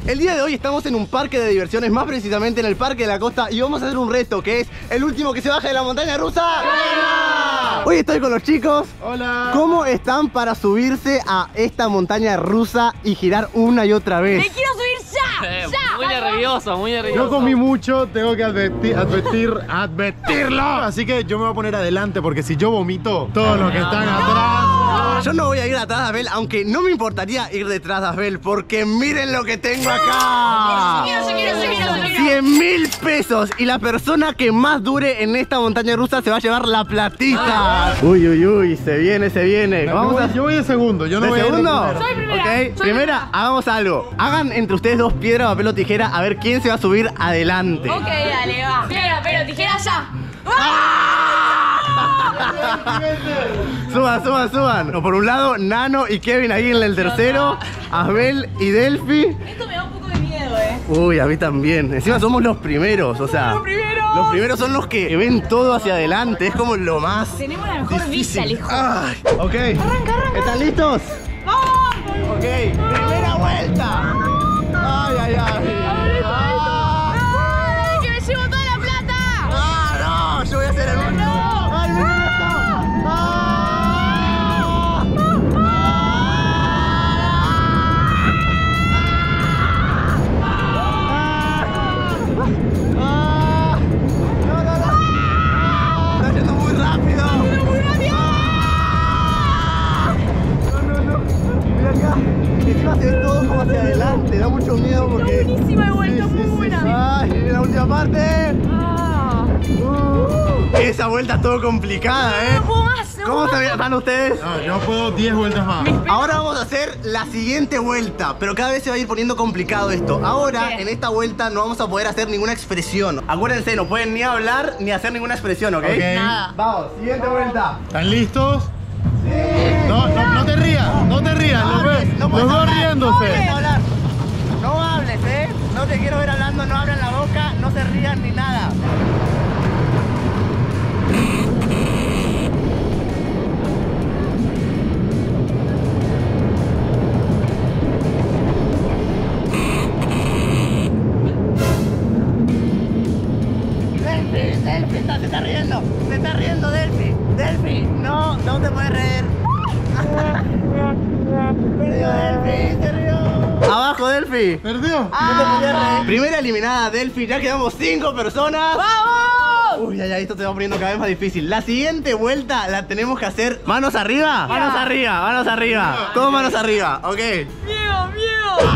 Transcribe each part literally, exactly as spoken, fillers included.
El día de hoy estamos en un parque de diversiones, más precisamente en el Parque de la Costa, y vamos a hacer un reto que es el último que se baje de la montaña rusa. ¡Gana! Hoy estoy con los chicos. Hola. ¿Cómo están para subirse a esta montaña rusa y girar una y otra vez? ¡Me quiero subir ya! Eh, ¡Ya! muy nervioso, muy nervioso. Yo comí mucho, tengo que advertir, advertir, advertirlo. Así que yo me voy a poner adelante porque si yo vomito, todos los que están atrás. Yo no voy a ir atrás de Abel, aunque no me importaría ir detrás de Abel, porque miren lo que tengo acá. Quiero, yo quiero, yo quiero, yo quiero. cien mil pesos y la persona que más dure en esta montaña rusa se va a llevar la platita. Uy, uy, uy, se viene, se viene. Yo Vamos voy, a... yo voy de segundo, yo no ¿De voy segundo? a ir de Soy primera, Ok, soy primera, hagamos algo. Hagan entre ustedes dos piedra, papel o tijera a ver quién se va a subir adelante. Ok, dale, va. Piedra, pero tijera ya. Suban, suban, suban. No, por un lado, Nano y Kevin ahí en el tercero. Abel y Delphi. Esto me da un poco de miedo, eh. Uy, a mí también. Encima somos los primeros, o sea. ¡Los primeros! Los primeros son los que ven todo hacia adelante. Es como lo más Tenemos la mejor vista, difícil. hijo. Ay, ok. Arranca, arranca. ¿Están listos? ¡Vamos! Ok, primera vuelta. Ay, ay, ay. Ah, ¡Ay, que me llevo toda la plata! ah, no, yo voy a hacer el último. Ay, miren esto. Ah, no, no, no. Está yendo muy rápido. ¡Muy rápido! No, no, no. Mira acá. Encima se ve todo como hacia adelante. Da mucho miedo porque. Está buenísima de vuelta, Sí, sí, muy sí, buena. sí. Ay, en la última parte. Ah. Uh, esa vuelta es todo complicada, ¿eh? No puedo más, no ¿Cómo puedo se más. van ustedes? No, yo puedo diez vueltas más. Ahora vamos a hacer la siguiente vuelta, pero cada vez se va a ir poniendo complicado esto. Ahora, ¿Qué? en esta vuelta no vamos a poder hacer ninguna expresión. Acuérdense, no pueden ni hablar ni hacer ninguna expresión, ¿ok? Ok. Nada. Vamos, siguiente vuelta. ¿Están listos? No, no, no te rías, no te rías, los ves, No los puedes dos hablar, No riéndose. puedes hablar. No hables, ¿eh? No te quiero ver hablando, no abran la boca, no se rían ni nada. Delphi, Delphi, está- se está riendo, se está riendo Delphi, Delphi, no, no te puedes reír. Perdió Delphi, se rió. Abajo Delphi. ¿Perdió? No te podías reír. Primera eliminada Delphi, ya quedamos cinco personas. ¡Vamos! Uy, ya, ya, esto se va poniendo cada vez más difícil. La siguiente vuelta la tenemos que hacer manos arriba. Manos arriba, manos arriba. Todo manos arriba, ok. ¡Miedo, miedo!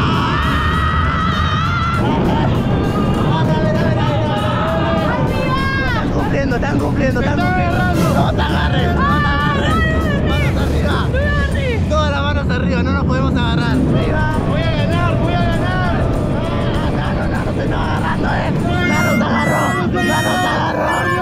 Están cumpliendo, están cumpliendo, están cumpliendo. No te agarres, no te agarres. Manos arriba. Todas las manos arriba, no nos podemos agarrar. Arriba. Voy a ganar, voy a ganar. No, no, no, no te estoy agarrando, eh. No nos agarró, no nos agarró.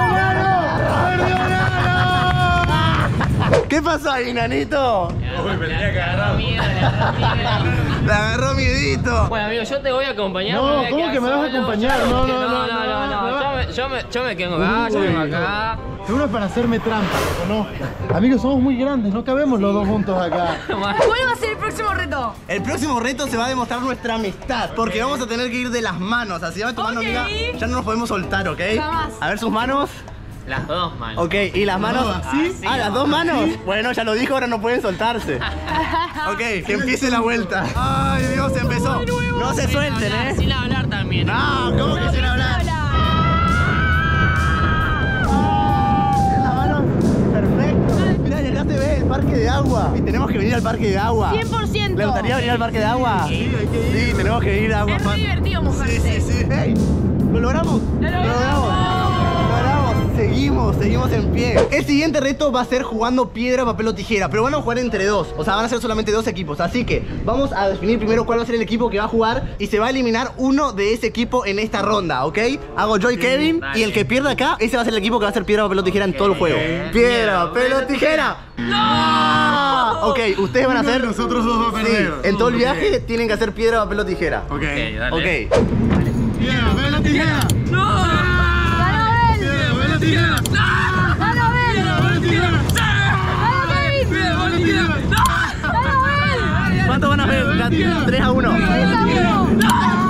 ¿Qué pasó ahí, nanito? Uy, me tenía que agarrar. Miedo, le agarró miedo. Le agarró miedito. Bueno, amigo, yo te voy a acompañar. No, me voy a ¿cómo quedar que me vas a solo. acompañar? No, no, no, no, no, no, no. Yo me, yo me, yo me quedo acá, yo vengo acá. Seguro para hacerme trampa, lo conozco. Amigos, somos muy grandes, no cabemos los dos juntos acá. ¿Cuál va a ser el próximo reto? El próximo reto se va a demostrar nuestra amistad, porque vamos a tener que ir de las manos. Así va tu mano, Ok. amiga. Ya no nos podemos soltar, ¿ok? Jamás. A ver sus manos. Las dos, man. Ok, y las manos. ¿Así? Ah, las dos manos. Bueno, ya lo dijo, ahora no pueden soltarse. Ok, que empiece la vuelta. Ay, Dios, empezó. No se suelten, ¿eh? Sin hablar también. No, ¿cómo que sin hablar? La mano, perfecto. Mira, ya se ve el parque de agua. Y tenemos que venir al parque de agua. cien por ciento. ¿Le gustaría venir al parque de agua? Sí, hay que ir. Sí, tenemos que ir a agua. Es muy divertido mojarse. Sí, sí, sí. Hey, ¿lo logramos? ¡Lo logramos! Lo logramos. Seguimos, seguimos en pie. El siguiente reto va a ser jugando piedra, papel o tijera, pero van a jugar entre dos. O sea, van a ser solamente dos equipos. Así que vamos a definir primero cuál va a ser el equipo que va a jugar y se va a eliminar uno de ese equipo en esta ronda, ¿ok? Hago yo y Kevin dale. y el que pierda acá, ese va a ser el equipo que va a hacer piedra, papel o tijera en todo el juego. Piedra, papel o tijera. ¡No! Ok, ustedes van a hacer. Nosotros dos vamos a Sí, perder. en todo el viaje tienen que hacer piedra, papel o tijera. Ok. Ok, dale. Ok. Piedra, papel o tijera. ¡Ganó él! Piedra, papel o tijera. ¡Ganó él! Piedra, papel o tijera. ¡Ganó David! Piedra, papel o tijera. ¡Ganó él! ¿Cuánto van a ver? tres a uno. ¡tres a uno!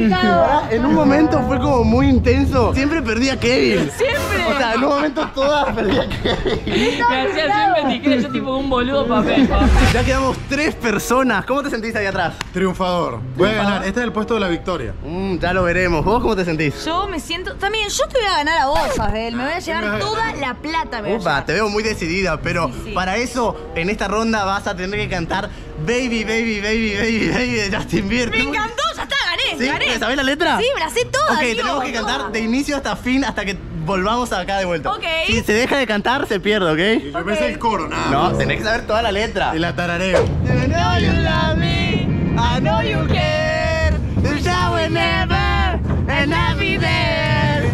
complicado. Pará, en un momento fue como muy intenso. Siempre perdía Kevin. Siempre. O sea, en un momento todas perdía Kevin. Me hacía siempre tiquete, yo tipo un boludo papel. pa. Ya quedamos tres personas. ¿Cómo te sentís ahí atrás? Triunfador. Voy a ganar. Este es el puesto de la victoria. Mm, ya lo veremos. ¿Vos cómo te sentís? Yo me siento. También, yo te voy a ganar a vos, Abel. Me voy a llevar toda la plata, me voy a Upa, llevar. te veo muy decidida, pero Sí, sí. para eso, en esta ronda vas a tener que cantar Baby, Baby, Baby, Baby, Baby de Justin Bieber. Me encantó, ya está, gané, ¿Sí? gané. ¿Sabés la letra? Sí, me la sé toda, Ok, amigo, tenemos que cantar toda. de inicio hasta fin hasta que volvamos acá de vuelta. Ok. Si se deja de cantar, se pierde, ¿ok? Y yo me sé el coro, nada. No, tenés que saber toda la letra. Y la tarareo. You know you love me, I know you care. The shower never, and I'll be there.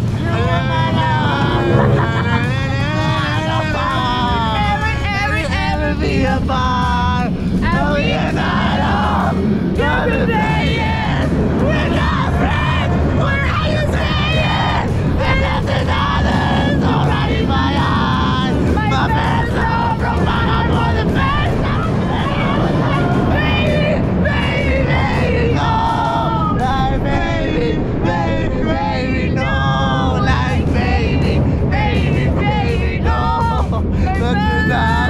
Every, every, every be apart. And we are not alone. You're saying we're not friends. Where are you saying? And that's another soul right in my eyes. My best love from my heart for the first time. Baby, baby, baby, no. Like baby, baby, baby, no. Like baby, baby, baby, no. But you not.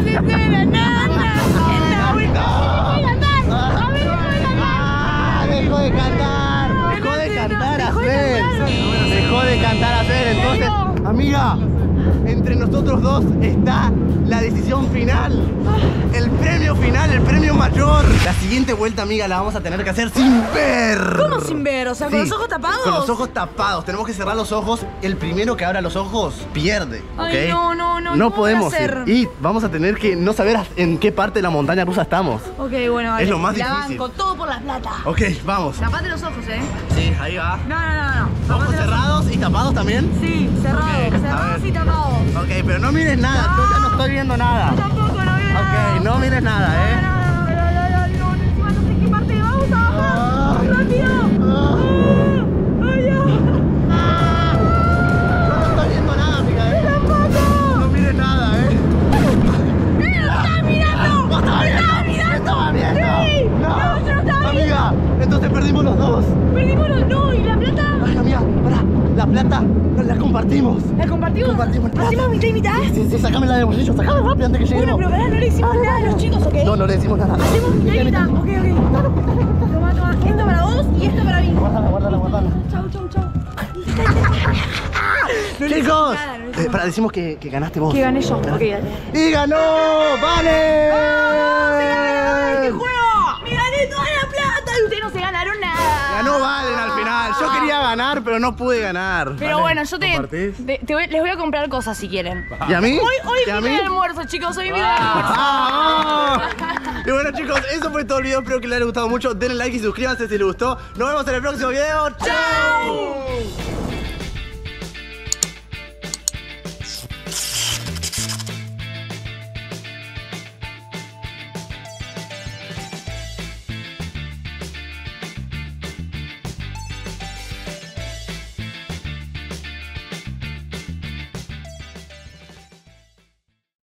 Dejó de cantar, dejó de cantar a Fer. Dejó de cantar a Fer. Entonces, amiga, entre nosotros dos está la decisión final. El premio final, el premio mayor. La siguiente vuelta, amiga, la vamos a tener que hacer sin ver. ¿Cómo sin ver? O sea, ¿con Sí, los ojos tapados? Con los ojos tapados. Tenemos que cerrar los ojos. El primero que abra los ojos pierde. Ay, ¿ok? no, no, no, No ¿cómo voy a podemos ir. hacer? Y vamos a tener que no saber en qué parte de la montaña rusa estamos. Ok, bueno, vale. Es lo más La difícil. banco, todo por la plata. Ok, vamos. Tapate los ojos, ¿eh? Sí, ahí va. No, no, no, no. ¿Ojos Tapate los cerrados y tapados también? Sí, cerrados, Ok, a cerrados ver. y tapados. Ok, pero no mires nada. Yo ya no estoy viendo nada. Tampoco, no viene nada. Ok, no mires nada, ¿eh? No, no, no, no, no, no, encima no sé qué parte vamos a bajar. Ay. ¡Rápido! Ah, ¡Ay, ya! No estoy viendo nada, amiga, ¿eh? ¡Tampoco! No mires nada, ¿eh? ¡Eh, lo estaba mirando! ¡No estaba ¡Lo viendo! estaba mirando! ¡Me estaba viendo! ¡Sí! No, yo no estaba viendo. Amiga, entonces perdimos los dos. Perdimos los no, ¿y la plata? Ay, amiga, pará. La plata la compartimos. ¿La compartimos? Compartimos. ¿Hacemos mitad y mitad? Sí, sí, sacame la de bolsillo. Sacame rápido antes que lleguemos. Bueno, pero pará, no le hicimos nada a los chicos, ¿ok? No, no le decimos nada. Hacemos mitad y mitad. Ok, ok. Toma, toma. Esto para vos y esto para mí. Guárdala, guárdala, guárdala. Chau, chau, chau. Chicos, nada, no le eh, hicimos pará, decimos que, que ganaste vos. Que gané yo. Ok, dale. ¡Y ganó! ¡Vale! ¡Qué juego! ¡Me gané toda la plata! Y ustedes no se ganaron nada. Ganó Valen al final. Yo quería ganar, pero no pude ganar. Pero bueno, yo te, ¿compartís? te- te voy- les voy a comprar cosas si quieren. ¿Y a mí? Hoy, hoy ¿Y a invito mí? al almuerzo, chicos. Hoy invito al almuerzo. ¡Vamos! Y bueno, chicos, eso fue todo el video. Espero que les haya gustado mucho. Denle like y suscríbanse si les gustó. Nos vemos en el próximo video. ¡Chao!